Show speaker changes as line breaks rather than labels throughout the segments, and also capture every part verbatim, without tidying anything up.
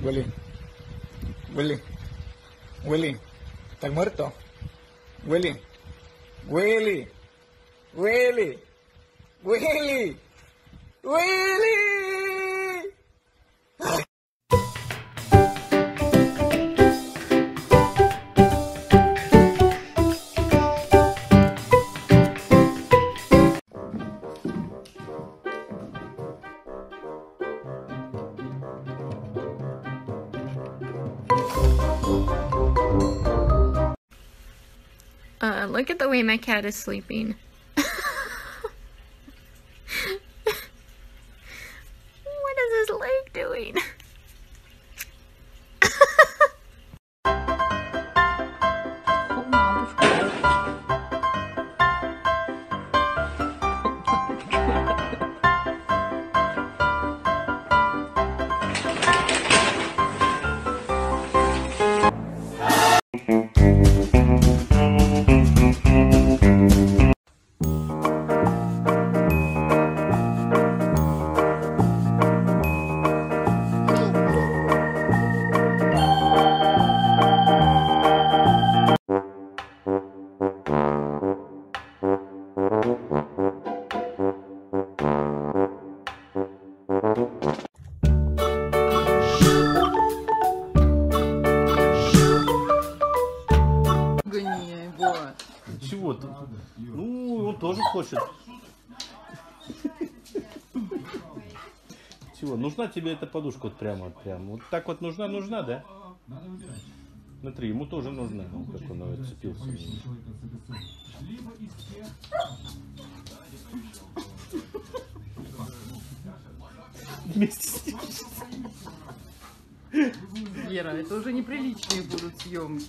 Willy. Willy. Willy. ¿Estás muerto? Willy. Willy. Willy. Willy. Willy.
Uh, look at the way my cat is sleeping. What is his leg doing?
Чего ты? Ну, он тоже хочет. Чего? Нужна тебе эта подушка вот прямо, прямо. Вот так вот нужна, нужна, да? Смотри, ему тоже нужна. Как он отцепился. Вместе с ним.
Вера, это уже неприличные будут съемки.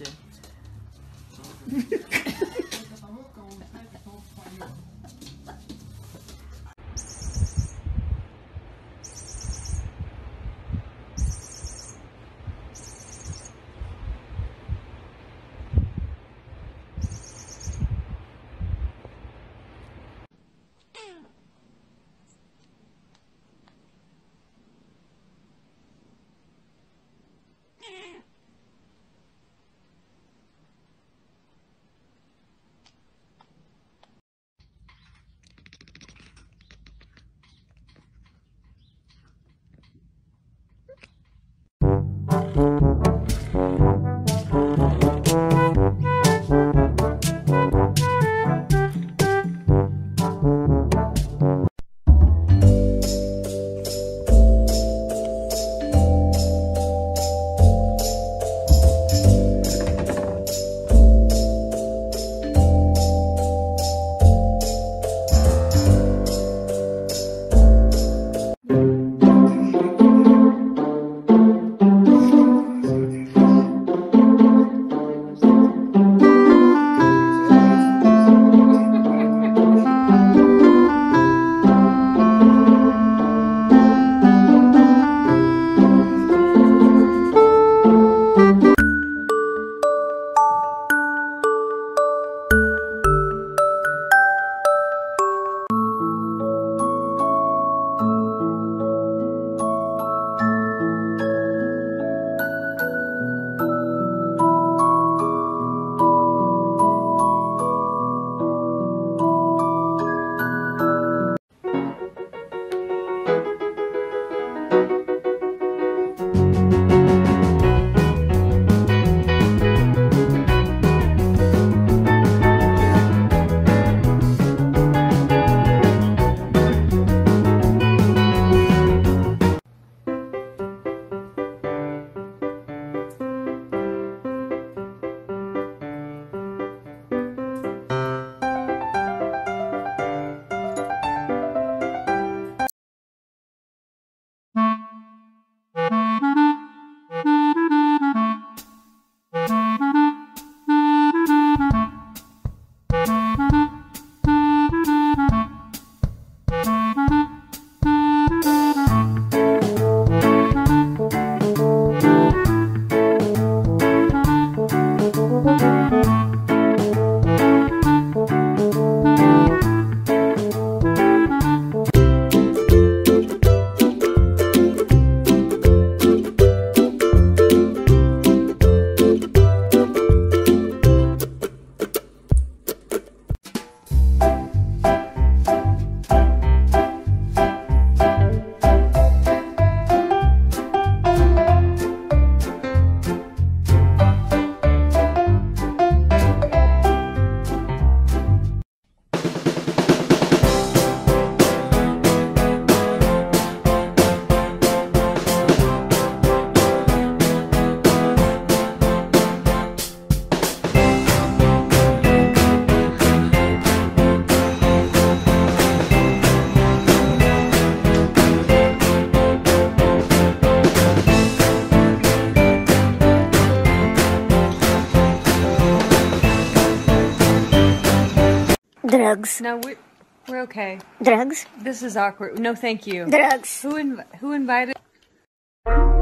Drugs.
No, we, we're okay.
Drugs.
This is awkward. No, thank you.
Drugs.
Who inv- who invited?